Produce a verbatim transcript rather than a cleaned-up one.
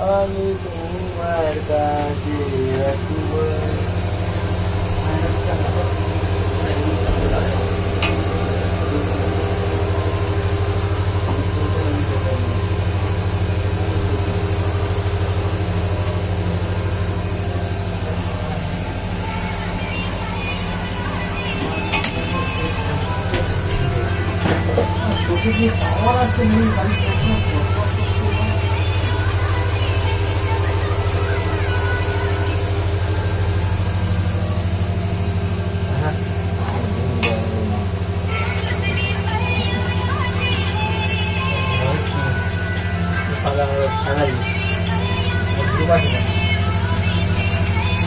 আমি তোমার কাছে রাখব। চোখে দিয়ে পাওয়ার আসছে নেই গাড়ি